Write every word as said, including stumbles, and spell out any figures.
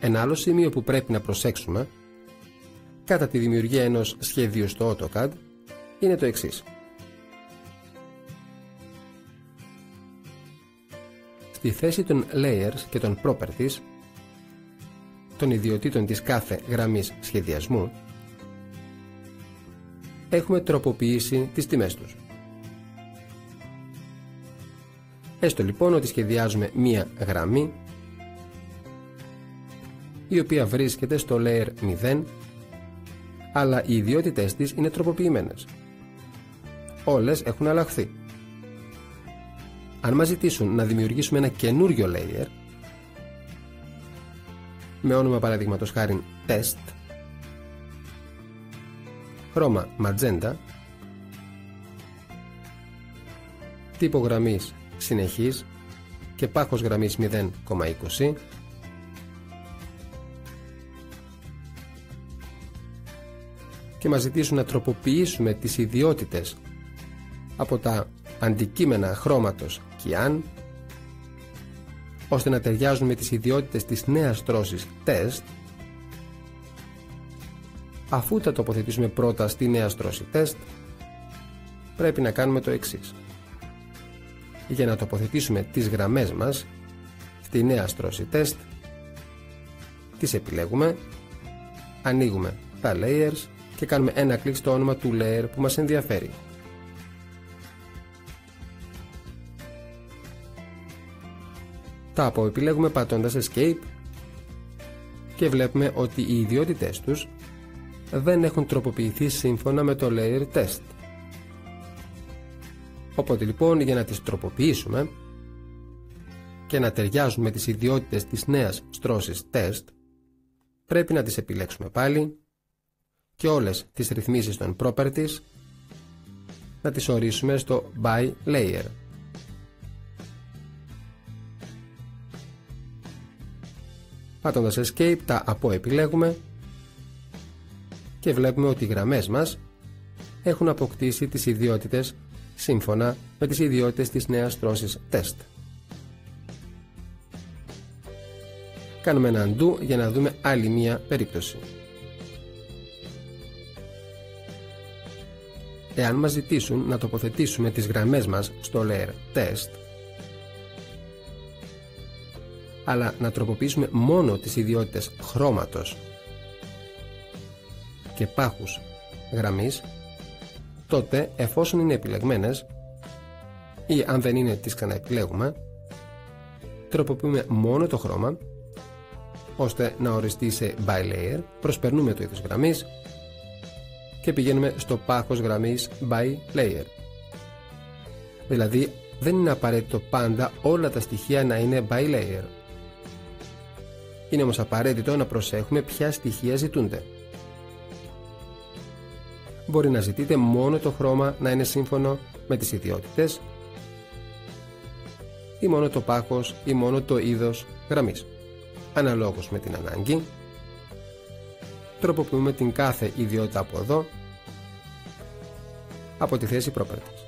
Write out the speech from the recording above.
Ένα άλλο σημείο που πρέπει να προσέξουμε κατά τη δημιουργία ενός σχεδίου στο AutoCAD είναι το εξής. Στη θέση των layers και των properties, των ιδιοτήτων της κάθε γραμμής σχεδιασμού, έχουμε τροποποιήσει τις τιμές τους. Έστω λοιπόν ότι σχεδιάζουμε μία γραμμή η οποία βρίσκεται στο layer μηδέν, αλλά οι ιδιότητες της είναι τροποποιημένες. Όλες έχουν αλλάχθει. Αν μας ζητήσουν να δημιουργήσουμε ένα καινούριο layer με όνομα παραδείγματος χάριν test, χρώμα magenta, τύπο γραμμής συνεχής και πάχος γραμμής μηδέν κόμμα είκοσι, και μας ζητήσουν να τροποποιήσουμε τις ιδιότητες από τα αντικείμενα χρώματος Cyan ώστε να ταιριάζουν με τις ιδιότητες της νέας στρώσης test, αφού τα τοποθετήσουμε πρώτα στη νέα στρώση test, πρέπει να κάνουμε το εξής. Για να τοποθετήσουμε τις γραμμές μας στη νέα στρώση test, τις επιλέγουμε, ανοίγουμε τα layers και κάνουμε ένα κλικ στο όνομα του layer που μας ενδιαφέρει. Τα αποεπιλέγουμε πατώντας Escape και βλέπουμε ότι οι ιδιότητες τους δεν έχουν τροποποιηθεί σύμφωνα με το layer test. Οπότε λοιπόν, για να τις τροποποιήσουμε και να ταιριάζουν με τις ιδιότητες της νέας στρώσης test, πρέπει να τις επιλέξουμε πάλι και όλες τις ρυθμίσεις των properties να τις ορίσουμε στο by layer. Πατώντας Escape τα αποεπιλέγουμε και βλέπουμε ότι οι γραμμές μας έχουν αποκτήσει τις ιδιότητες σύμφωνα με τις ιδιότητες της νέας στρώσης test. Κάνουμε ένα undo για να δούμε άλλη μία περίπτωση. Εάν μας ζητήσουν να τοποθετήσουμε τις γραμμές μας στο layer test, αλλά να τροποποιήσουμε μόνο τις ιδιότητες χρώματος και πάχους γραμμής, τότε εφόσον είναι επιλεγμένες ή αν δεν είναι τις ξαναεπιλέγουμε, τροποποιούμε μόνο το χρώμα ώστε να οριστεί σε by layer, προσπερνούμε το είδος γραμμής και πηγαίνουμε στο πάχος γραμμής by layer. Δηλαδή δεν είναι απαραίτητο πάντα όλα τα στοιχεία να είναι by layer. Είναι όμως απαραίτητο να προσέχουμε ποια στοιχεία ζητούνται. Μπορεί να ζητείτε μόνο το χρώμα να είναι σύμφωνο με τις ιδιότητες ή μόνο το πάχος ή μόνο το είδος γραμμής. Αναλόγως με την ανάγκη, τροποποιούμε την κάθε ιδιότητα από εδώ, από τη θέση properties.